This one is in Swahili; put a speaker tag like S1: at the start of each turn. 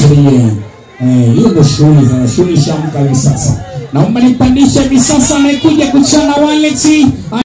S1: tulie. Hiyo ndio shughuli shamka hivi sasa. Naomba nipandishe hivi sasa, anakuja kuchana waleti.